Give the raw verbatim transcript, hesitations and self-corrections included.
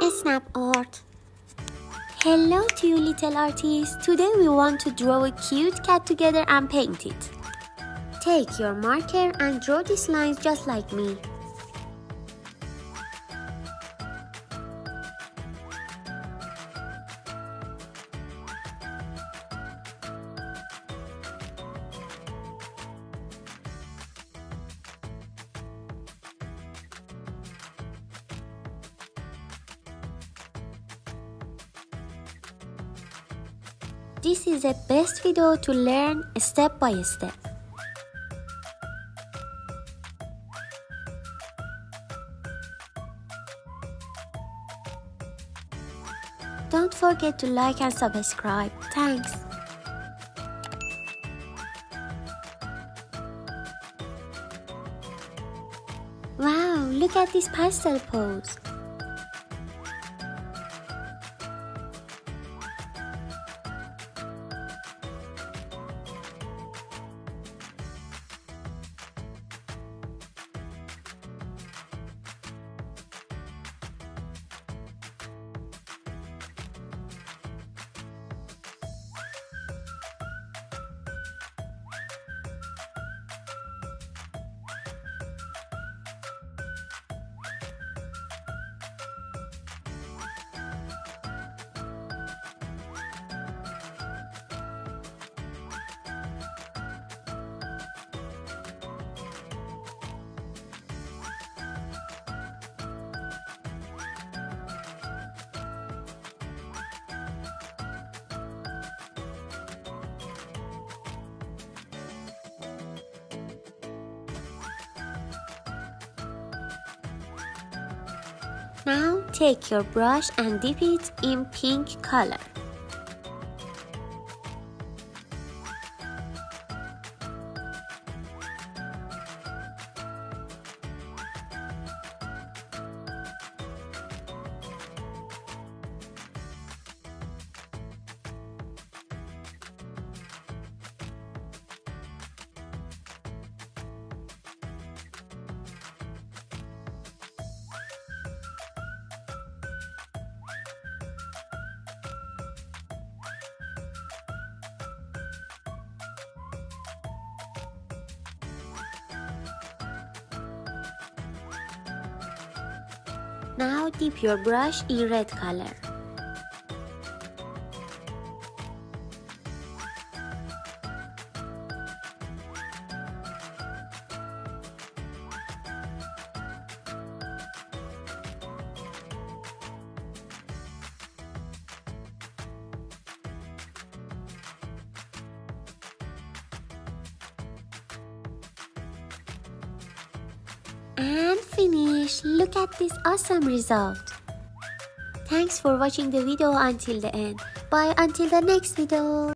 Snap art. Hello to you little artists. Today we want to draw a cute cat together and paint it. Take your marker and draw these lines just like me. This is the best video to learn step by step. Don't forget to like and subscribe. Thanks. Wow, look at this pastel pose. Now take your brush and dip it in pink color. Now dip your brush in red color. And finish! Look at this awesome result! Thanks for watching the video until the end. Bye until the next video!